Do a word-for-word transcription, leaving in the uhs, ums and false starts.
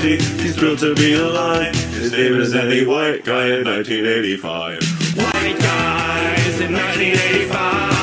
party. He's thrilled to be alive. His name is Eddie White Guy in nineteen eighty-five. White Guys in nineteen eighty-five.